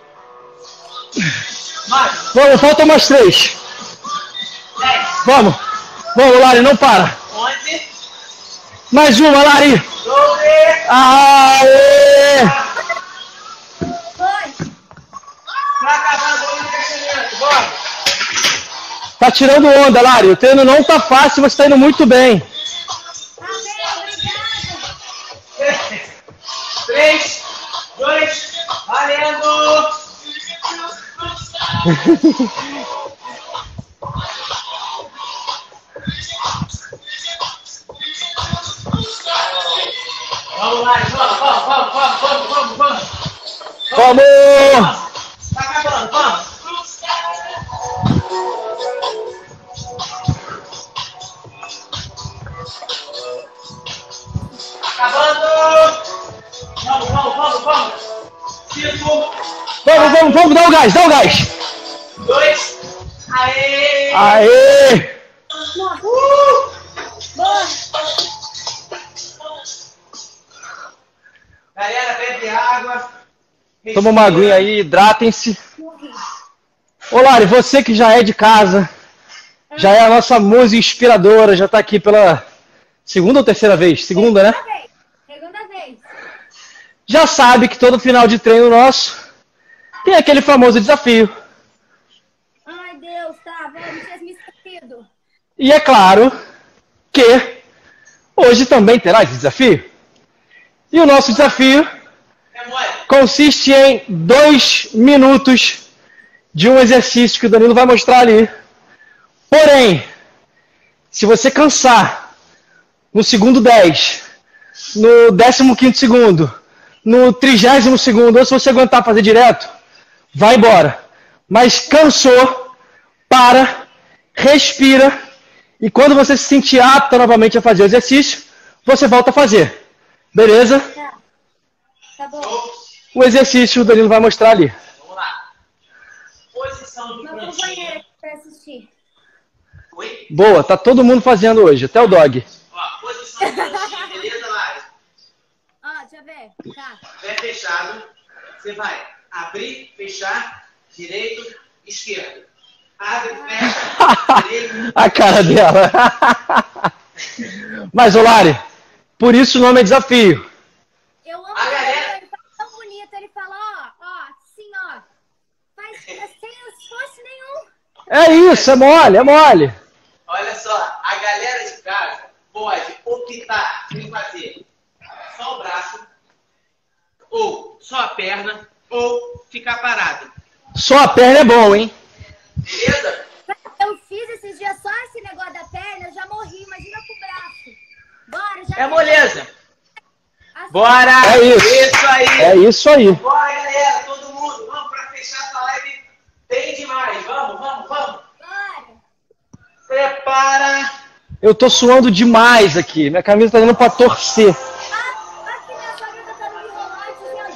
nove, Vamos, faltam mais três. dez, Vamos. Vamos, Lari, não para. onze, Mais uma, Lari. doze. Aê! Foi! Tá acabando o crescimento, bora! Tá tirando onda, Lari. O treino não tá fácil, mas tá indo muito bem. Tá bem, obrigada! Três, dois, valendo! Vamos lá, vamos, vamos, vamos, vamos, vamos, vamos, vamos! Vamos! Tá acabando, vamos! Acabando! Vamos, vamos, vamos, vamos! Cinco, Vamos, vamos, vamos, dá o gás, dá o gás. dois, aê! Aê! Nossa! Boa! Galera, bebe água. Toma uma aguinha aí, hidratem-se. Ô Lari, você que já é de casa, já é a nossa musa inspiradora, já tá aqui pela segunda ou terceira vez? Segunda, né? Segunda vez. Segunda vez. Já sabe que todo final de treino nosso tem aquele famoso desafio. Ai, Deus, tá, vamos, tinha me esquecido. E é claro que hoje também terá esse desafio. E o nosso desafio É mole. consiste em dois minutos de um exercício que o Danilo vai mostrar ali. Porém, se você cansar no segundo dez, no décimo quinto segundo, no trigésimo segundo, ou se você aguentar fazer direto, vai embora. Mas cansou, para, respira, e quando você se sentir apta novamente a fazer o exercício, você volta a fazer. Beleza? Tá. Tá bom. O exercício o Danilo vai mostrar ali. Vamos lá. Posição de Meu prontinho. companheiro aqui pra assistir. Oi? Boa, tá todo mundo fazendo hoje, até o dog. Ó, posição de prontinho, beleza, Lari? Ó, deixa eu ver. Tá. Pé fechado. Você vai abrir, fechar, direito, esquerdo. Abre, fecha, direito. A cara dela. Mas, ô Lari, por isso o nome é desafio. Eu amo A ele, galera- ele fala tão bonito, ele fala, ó, ó, assim, ó. Faz sem esforço nenhum. É isso, é mole, é mole. Olha só, a galera de casa pode optar em fazer só o braço, ou só a perna, ou ficar parado. Só a perna é bom, hein? Beleza? Eu fiz esses dias só esse negócio da perna, eu já morri, imagina com o braço. Bora, já. É moleza. Assim, Bora! É isso. Isso aí! É isso aí. Bora, galera! Todo mundo! Vamos pra fechar essa live bem demais! Vamos, vamos, vamos! Bora. Prepara! Eu tô suando demais aqui. Minha camisa tá dando pra torcer. Ah, aqui minha sogra tá dando me enrolar,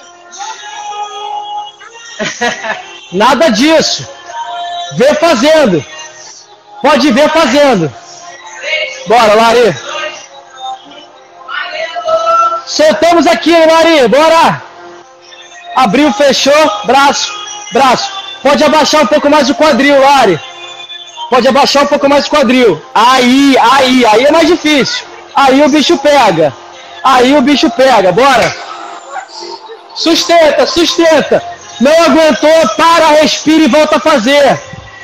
dizendo, Nada disso. Vê fazendo. Pode ver fazendo. Bora, Lari. Dois, valendo! Soltamos aqui, hein, Lari. Bora. Abriu, fechou. Braço, braço. Pode abaixar um pouco mais o quadril, Lari. Pode abaixar um pouco mais o quadril. Aí, aí, aí é mais difícil. Aí o bicho pega. Aí o bicho pega. Bora. Sustenta, sustenta. Não aguentou, para, respira e volta a fazer.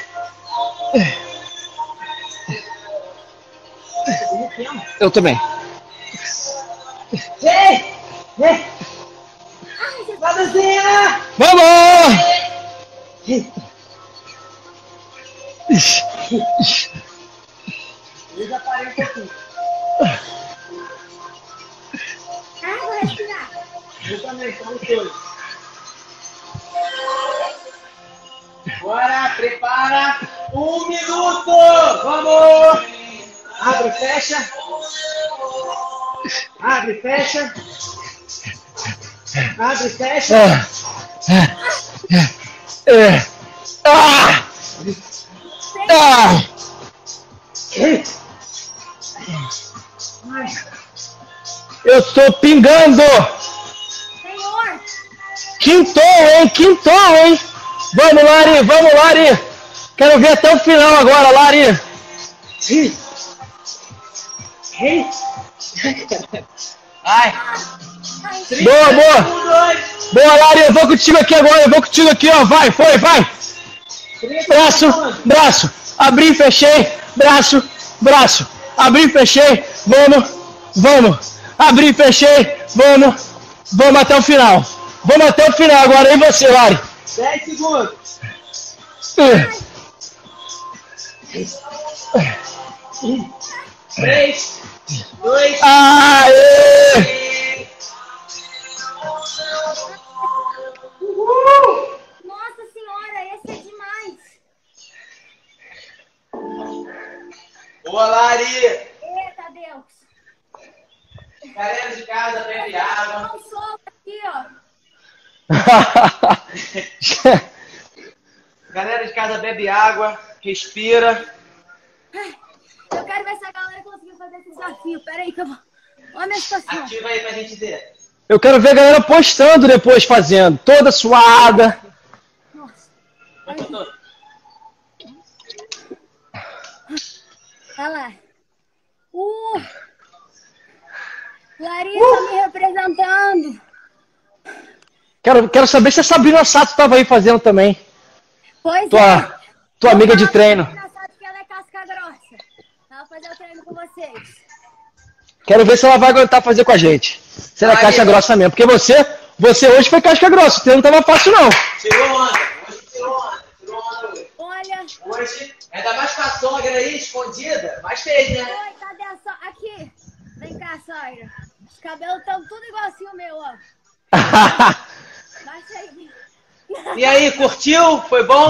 Eu também. Ei! Ei! Vaduzinha! Vamos! Eu já parei um pouquinho. Ah, vou respirar. Eu também, estamos todos. Bora, prepara. Um minuto! Vamos! Abre, fecha. Abre, fecha. Abre, fecha. É. Ah! Ah! Eu tô pingando! Senhor. Quintou, hein? Quintou, hein? Vamos, Lari! Vamos, Lari! Quero ver até o final agora, Lari! Ai! Boa, boa! Um, dois, Boa, Lari! Eu vou contigo aqui agora! Eu vou contigo aqui, ó! Vai, foi, vai! Braço, braço! Abri, fechei! Braço, braço! Abri, fechei! Vamos, vamos! Abri, fechei! Vamos! Vamos até o final! Vamos até o final agora, hein, você, Lari? dez segundos. três, dois, Aê! Uhul! Nossa senhora, esse é demais. Boa, Lari! Eita, Deus. Galera de casa, bebe água. Não solta aqui, ó. Galera de casa, bebe água, respira. Eu quero ver se a galera conseguiu fazer esse desafio. Pera aí que eu vou... Olha a minha situação. Ativa aí pra gente ver. Eu quero ver a galera postando depois fazendo, toda suada. Nossa. Muito todo. Olha lá. Uh! Larissa me representando. Quero, quero saber se a Sabrina Sato estava aí fazendo também. Pois é. Tua, tua amiga de treino. Engraçado que ela é casca grossa. Ela vai fazer o treino com vocês. Quero ver se ela vai aguentar fazer com a gente. Se ela é Vai, casca amiga. grossa mesmo. Porque você, você hoje foi casca grossa. O treino não tava fácil, não. Tirou onda. Hoje tirou onda. Tirou onda hoje. Olha. Hoje, ainda mais com a sogra aí, escondida, mas fez, né? Oi, cadê a sogra? Aqui. Vem cá, sogra. Os cabelos estão tudo igualzinho o meu, ó. Baixa aí. E aí, curtiu? Foi bom?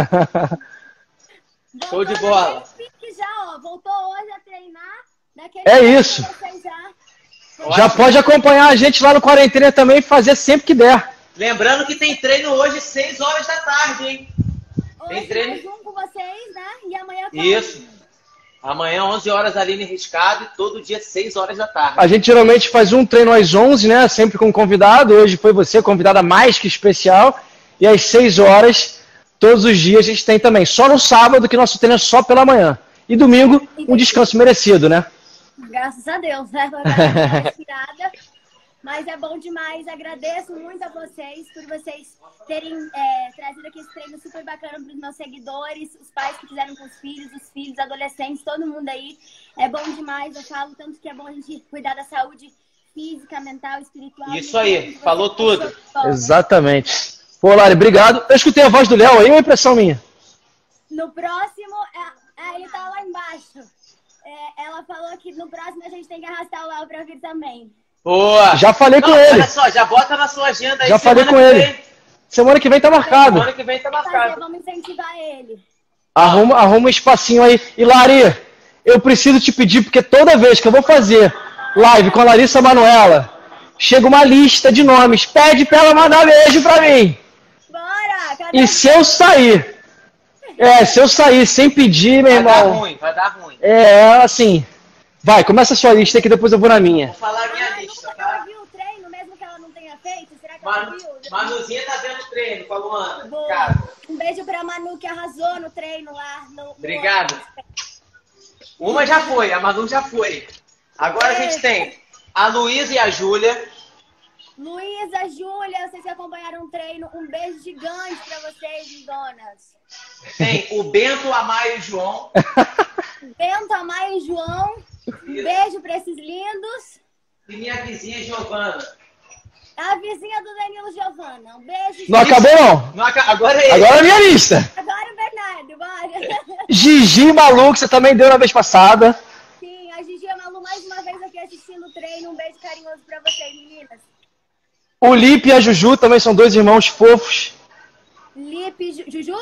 Show de bola. Já, ó, voltou hoje a treinar. É isso. Já. já pode acompanhar a gente lá no Quarentena também e fazer sempre que der. Lembrando que tem treino hoje seis horas da tarde, hein? Hoje Tem treino. mais um com vocês, né? E amanhã com Isso. Amanhã, onze horas, Aline Riscado, e todo dia, seis horas da tarde. A gente geralmente faz um treino às onze, né? Sempre com um convidado. Hoje foi você, convidada mais que especial. E às seis horas, todos os dias, a gente tem também. Só no sábado, que nosso treino é só pela manhã. E domingo, um descanso merecido, né? Graças a Deus, né? Inspirada. Mas é bom demais. Agradeço muito a vocês por vocês terem é, trazido aqui esse treino super bacana para os meus seguidores, os pais que fizeram com os filhos, os filhos, adolescentes, todo mundo aí. É bom demais. Eu falo tanto que é bom a gente cuidar da saúde física, mental, espiritual. Isso aí, falou tudo. Exatamente. Pô, Lari, obrigado. Eu escutei a voz do Léo aí, ou é impressão minha? No próximo, é, é, ele tá lá embaixo. É, ela falou que no próximo a gente tem que arrastar o Léo pra vir também. Boa! Já falei Não, com ele. Olha só, já bota na sua agenda aí. Já falei com ele. Vem. Semana que vem tá marcado. Semana que vem tá marcado. Vamos incentivar ele. Arruma, arruma um espacinho aí. E Lari, eu preciso te pedir, porque toda vez que eu vou fazer live com a Larissa Manoela, chega uma lista de nomes. Pede pra ela mandar beijo pra mim. Bora! Cadê E se eu sair, é, se eu sair sem pedir, meu Vai irmão. dar ruim, vai dar ruim. É, assim. Vai, começa a sua lista que depois eu vou na minha. Vou falar a minha Ah, lista, nunca tá? ela viu o treino, mesmo que ela não tenha feito? Será que Manu, ela viu? Manuzinha tá vendo o treino com a Luana. Boa. Cara. Um beijo pra Manu, que arrasou no treino lá. No, no... Obrigado. Uma já foi, a Manu já foi. Agora a gente tem a Luísa e a Júlia. Luísa, Júlia, vocês que acompanharam o treino, um beijo gigante pra vocês, donas. Tem o Bento, a Maia e o João. Bento, Amaya e João, um beijo pra esses lindos. E minha vizinha Giovana. A vizinha do Danilo Giovana, um beijo. Não acabou, não. Não, aca- agora é ele. Agora é a minha lista. Agora o Bernardo, bora. Gigi Malu, que você também deu na vez passada. Sim, a Gigi e a Malu mais uma vez aqui assistindo o treino, um beijo carinhoso pra vocês, meninas. O Lipe e a Juju também são dois irmãos fofos. Lipe, Ju- Juju?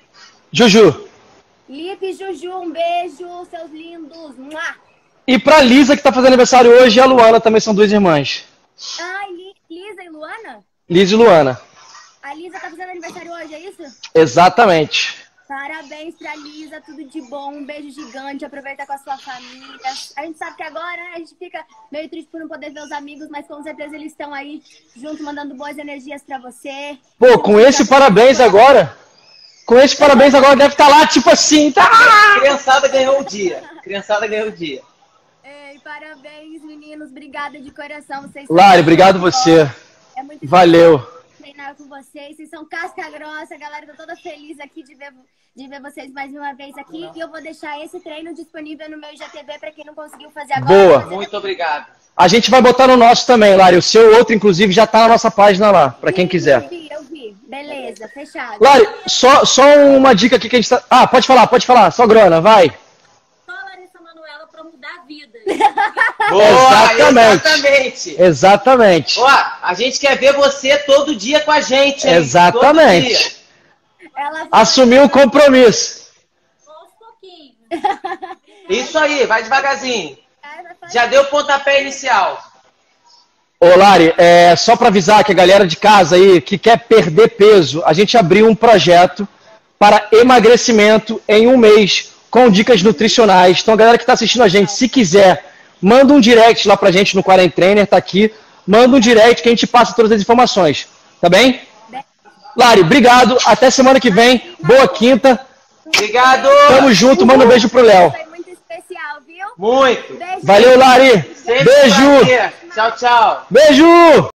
Juju. Lipe, Juju, um beijo, seus lindos. Mua. E pra Lisa, que tá fazendo aniversário hoje, e a Luana também são duas irmãs. Ai, Li- Lisa e Luana? Lisa e Luana. A Lisa tá fazendo aniversário hoje, é isso? Exatamente. Parabéns pra Lisa, tudo de bom, um beijo gigante, aproveita com a sua família. A gente sabe que agora, né, a gente fica meio triste por não poder ver os amigos, mas com certeza eles estão aí junto, mandando boas energias pra você. Pô, com esse parabéns agora, com esse parabéns agora deve estar lá, tipo assim, tá? Criançada ganhou o dia. Criançada ganhou o dia. Ei, parabéns, meninos, obrigada de coração. Vocês Lari, são obrigado muito você. bons. É muito Valeu. especial treinar com vocês, vocês são casca grossa, a galera tá toda feliz aqui de ver, de ver vocês mais uma vez aqui. E eu vou deixar esse treino disponível no meu I G T V para quem não conseguiu fazer agora. Boa. Fazer Muito obrigado. A gente vai botar no nosso também, Lari. O seu outro, inclusive, já tá na nossa página lá, pra quem Eu quiser. vi, eu vi. Beleza, fechado. Lari, só, só uma dica aqui que a gente tá... Ah, pode falar, pode falar. Só grana, vai. Só a Larissa Manoela pra mudar vidas. Boa, Exatamente. exatamente. Exatamente. Ó, a gente quer ver você todo dia com a gente, hein? Todo dia. Exatamente. Ela Assumiu o compromisso. Aos pouquinhos. Isso aí, vai devagarzinho. Ela vai Já deu o pontapé inicial. Ô, Lari, é, só para avisar que a galera de casa aí que quer perder peso, a gente abriu um projeto para emagrecimento em um mês com dicas nutricionais. Então, a galera que está assistindo a gente, se quiser, manda um direct lá pra gente no Quarent Trainer, tá aqui. Manda um direct que a gente passa todas as informações. Tá bem? Lari, obrigado. Até semana que vem. Boa quinta. Obrigado. Tamo junto. Manda um beijo pro Léo. Foi muito especial, viu? Muito. Beijo. Valeu, Lari. Sempre Beijo. prazer. Tchau, tchau. Beijo.